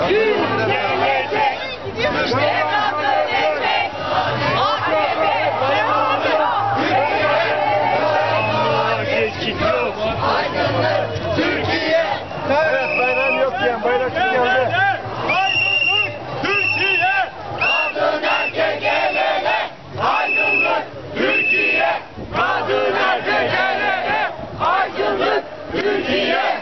Evet, bayram yok diyen bayrakçı geldi. Aydınlık Türkiye! Kadın erkek el ele! Aydınlık Türkiye! Kadın erkek el ele! Aydınlık Türkiye!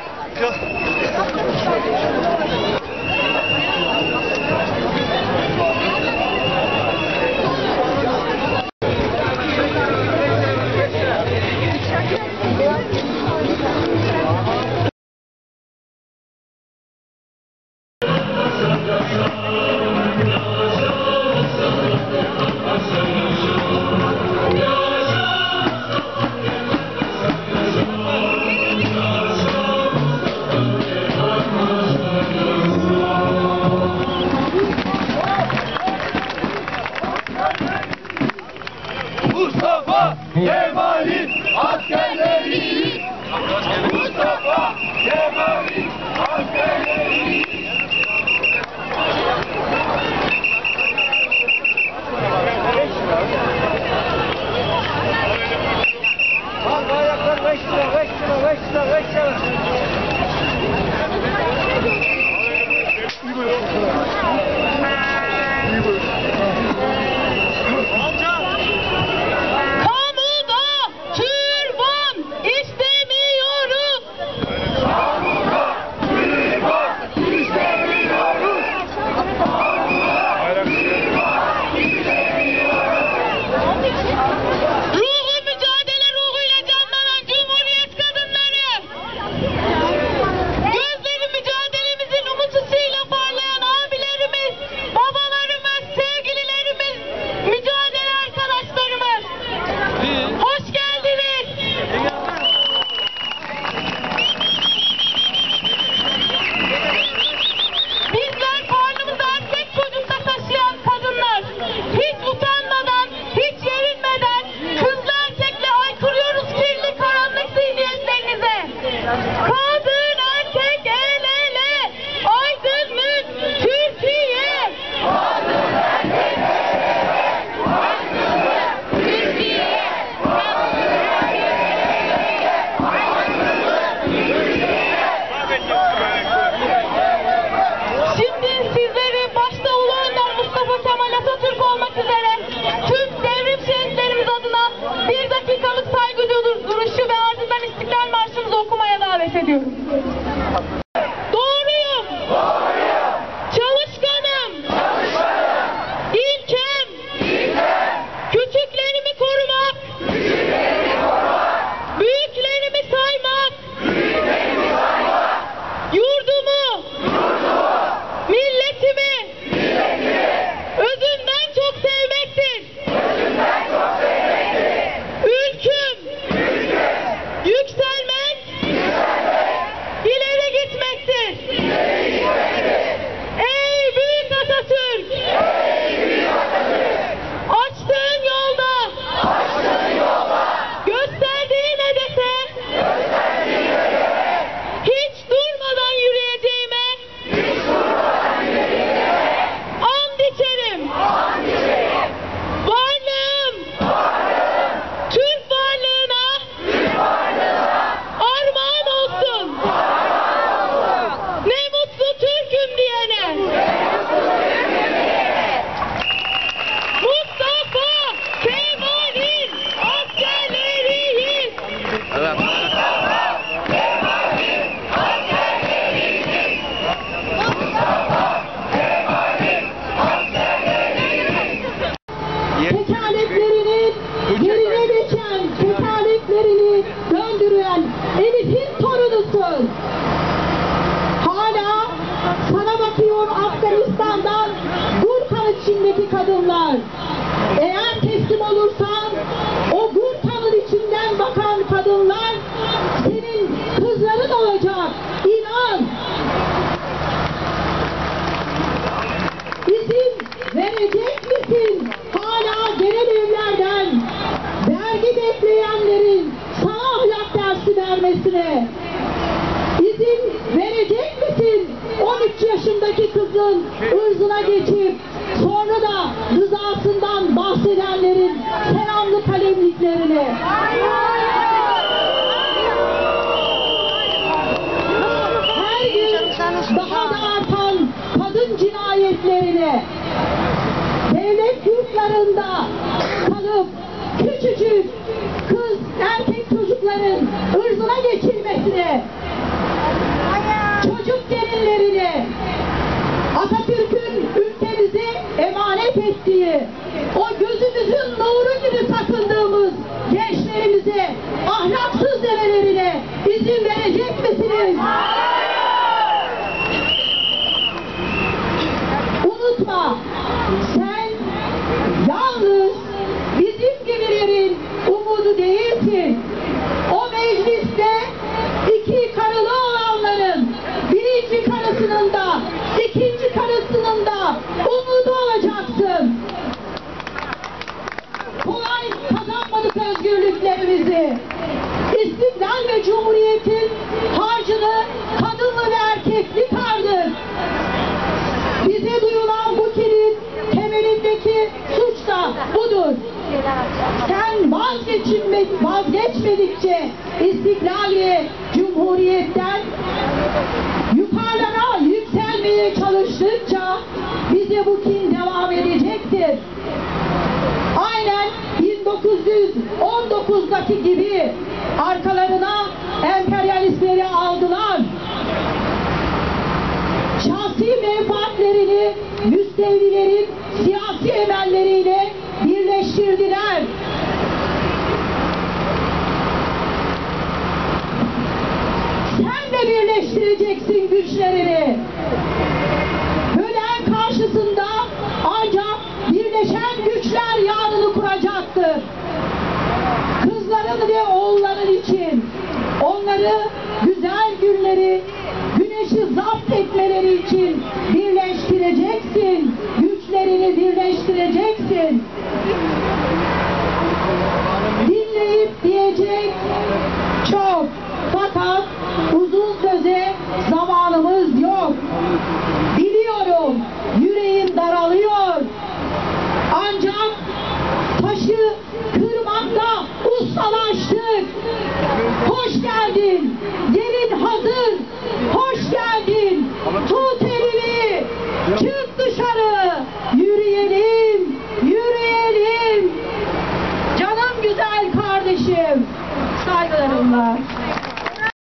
Mustafa Kemal'in askerleri, Mustafa Kemal'in askerleri. Al bayraklar 5 lira, 5 lira, 5 lira, 5 lira. Doğruyum. Çalışkanım. İlkem. Küçüklerimi korumak. Büyüklerimi saymak. Yurdumu. Milletimi. Özümden çok sevmektir. Ülküm. Yükselmek. İleri gitmektir. Ey büyük Atatürk! Açtığın yolda, gösterdiğin hedefe, hiç durmadan yürüyeceğime, and içerim. Varlığım, Türk varlığına armağan olsun. Ne mutlu Türk'üm diyene. Mustafa Kemal'in askerleriyiz. Evet. Tekerleklerinin yerine geçen, tekerleklerini döndüren Elif'in torunusun. Hala sana bakıyor Afganistan'dan Gurkan içindeki kadınlar. Eğer teslim olursan o Gurkan'ın içinden bakan kadınlar senin kızların olacak. İnan. İzin verecek misin? Hala genel evlerden vergi bekleyenlerin sana ahlak dersi vermesine izin verecek misin? 13 yaşındaki kız ahlaksızın ırzına geçip sonra da rızasından bahsedenlerin selamlı kalemliklerine. Her gün daha da artan kadın cinayetlerine, devlet yurtlarında kalıp küçücük kız erkek çocukların ırzına geçilmesine, çocuk gelinlerine, Atatürk'ün ülkemizi emanet ettiği o gözümüzün nuru gibi sakındığımız gençlerimize ahlaksız demelerine izin verecek misiniz? Unutma, sen yalnız bizim gibilerin umudu değilsin. O mecliste iki karılı olanların birinci karısının da ikinci karısının da umudu olacaksın. Kolay kazanmadık özgürlüklerimizi. İstiklal ve Cumhuriyet'in harcını kadınlı ve erkekli kardık. Bize duyulan bu kilin temelindeki suç da budur. Sen vazgeçmedikçe İstiklal ve Cumhuriyet'ten yukarılara yükselmeye çalıştıkça bize bu kin devam edecektir. Aynen 1919'daki gibi arkalarına emperyalistleri aldılar. Şahsi menfaatlerini müstevlilerin siyasi emelleriyle birleştirdiler. Sen de birleştireceksin güçlerini. Bölen karşısında ancak birleşen güçler yarını kuracaktır. Kızların ve oğulların için onları güzel günleri, güneşi zapt etmeleri için bir